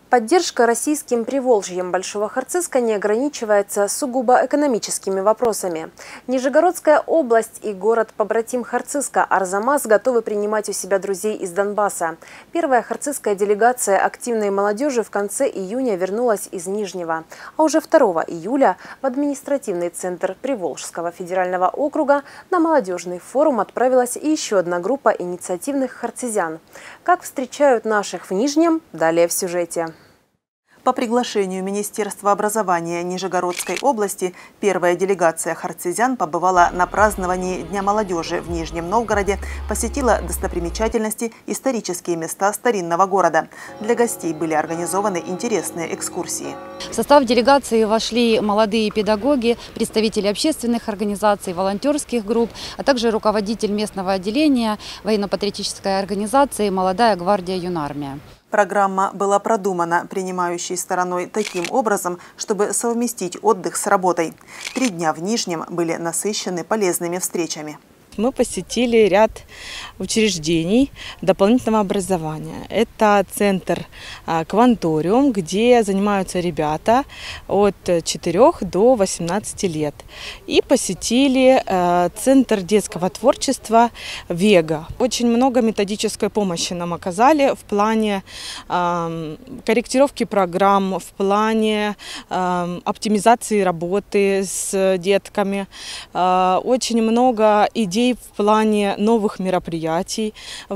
Поддержка российским Приволжьем Большого Харциска не ограничивается сугубо экономическими вопросами. Нижегородская область и город-побратим Харциска Арзамас готовы принимать у себя друзей из Донбасса. Первая харцизская делегация активной молодежи в конце июня вернулась из Нижнего. А уже 2 июля в административный центр Приволжского федерального округа на молодежный форум отправилась еще одна группа инициативных харцизян. Как встречают наших в Нижнем, далее в сюжете. По приглашению Министерства образования Нижегородской области первая делегация харцизян побывала на праздновании Дня молодежи в Нижнем Новгороде, посетила достопримечательности, исторические места старинного города. Для гостей были организованы интересные экскурсии. В состав делегации вошли молодые педагоги, представители общественных организаций, волонтерских групп, а также руководитель местного отделения военно-патриотической организации «Молодая гвардия Юнармия». Программа была продумана принимающей стороной таким образом, чтобы совместить отдых с работой. 3 дня в Нижнем были насыщены полезными встречами. Мы посетили ряд учреждений дополнительного образования. Это центр «Кванториум», где занимаются ребята от 4 до 18 лет. И посетили центр детского творчества «Вега». Очень много методической помощи нам оказали в плане корректировки программ, в плане оптимизации работы с детками. Очень много идей в плане новых мероприятий.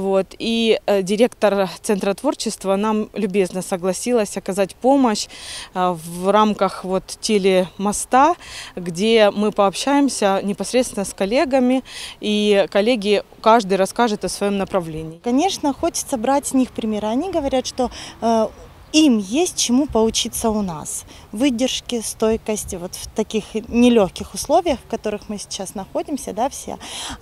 И директор Центра творчества нам любезно согласилась оказать помощь в рамках телемоста, где мы пообщаемся непосредственно с коллегами, и коллеги каждый расскажет о своем направлении. Конечно, хочется брать с них примеры. Они говорят, что им есть чему поучиться у нас. Выдержки, стойкости, в таких нелегких условиях, в которых мы сейчас находимся, все,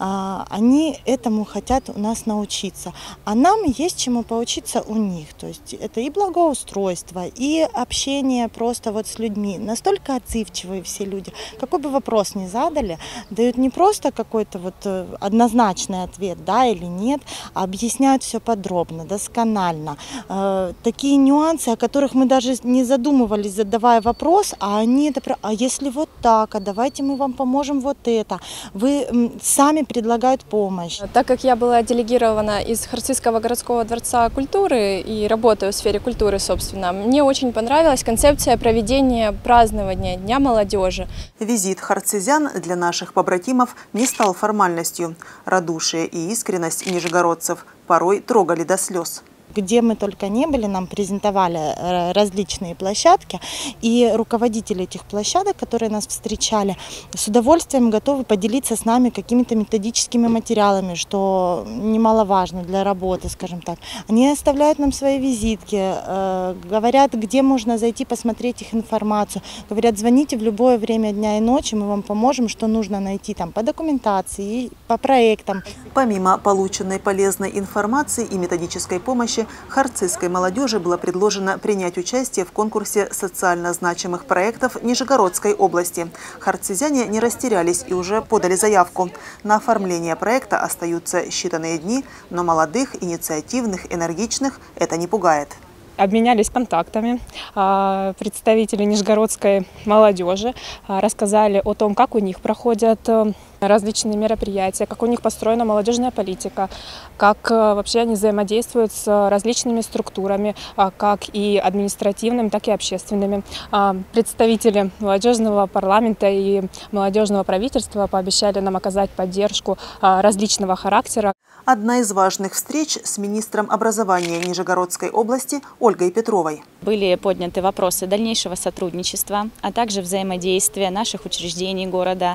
они этому хотят у нас научиться. А нам есть чему поучиться у них. То есть это и благоустройство, и общение просто с людьми. Настолько отзывчивые все люди. Какой бы вопрос ни задали, дают не просто какой-то однозначный ответ, да или нет, а объясняют все подробно, досконально. Такие нюансы, о которых мы даже не задумывались, задавая вопрос, а они а если так, а давайте мы вам поможем это. Вы сами предлагают помощь. Так как я была делегирована из Харцизского городского дворца культуры и работаю в сфере культуры, собственно, мне очень понравилась концепция проведения празднования Дня молодежи. Визит харцизян для наших побратимов не стал формальностью. Радушие и искренность нижегородцев порой трогали до слез. Где мы только не были, нам презентовали различные площадки, и руководители этих площадок, которые нас встречали, с удовольствием готовы поделиться с нами какими-то методическими материалами, что немаловажно для работы, скажем так. Они оставляют нам свои визитки, говорят, где можно зайти посмотреть их информацию, говорят, звоните в любое время дня и ночи, мы вам поможем, что нужно найти по документации, по проектам. Помимо полученной полезной информации и методической помощи, харцизской молодежи было предложено принять участие в конкурсе социально значимых проектов Нижегородской области. Харцизяне не растерялись и уже подали заявку. На оформление проекта остаются считанные дни, но молодых, инициативных, энергичных это не пугает. Обменялись контактами, представители нижегородской молодежи рассказали о том, как у них проходят различные мероприятия, как у них построена молодежная политика, как вообще они взаимодействуют с различными структурами, как и административными, так и общественными. Представители молодежного парламента и молодежного правительства пообещали нам оказать поддержку различного характера. Одна из важных встреч с министром образования Нижегородской области Ольгой Петровой. Были подняты вопросы дальнейшего сотрудничества, а также взаимодействия наших учреждений города,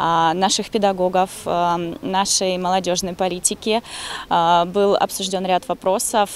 наших педагогов, нашей молодежной политики. Был обсужден ряд вопросов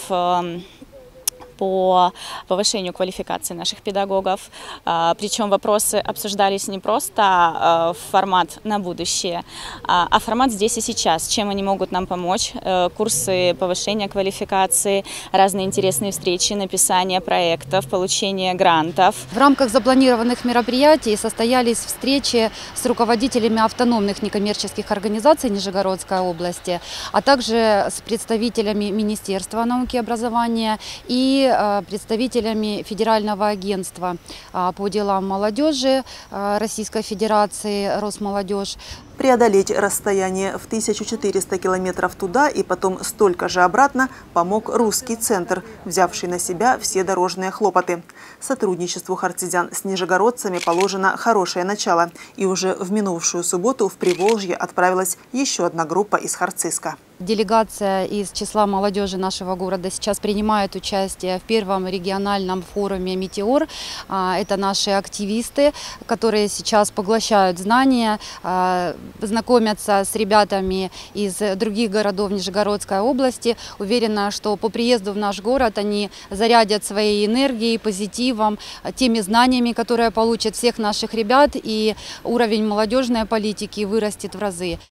по повышению квалификации наших педагогов. Причем вопросы обсуждались не просто формат на будущее, а формат здесь и сейчас. Чем они могут нам помочь? Курсы повышения квалификации, разные интересные встречи, написание проектов, получение грантов. В рамках запланированных мероприятий состоялись встречи с руководителями автономных некоммерческих организаций Нижегородской области, а также с представителями Министерства науки и образования и и представителями Федерального агентства по делам молодежи Российской Федерации «Росмолодежь». Преодолеть расстояние в 1400 километров туда и потом столько же обратно помог русский центр, взявший на себя все дорожные хлопоты. Сотрудничеству харцизян с нижегородцами положено хорошее начало. И уже в минувшую субботу в Приволжье отправилась еще одна группа из Харциска. Делегация из числа молодежи нашего города сейчас принимает участие в первом региональном форуме «Метеор». Это наши активисты, которые сейчас поглощают знания, знакомятся с ребятами из других городов Нижегородской области. Уверена, что по приезду в наш город они зарядят своей энергией, позитивом, теми знаниями, которые получат всех наших ребят, и уровень молодежной политики вырастет в разы.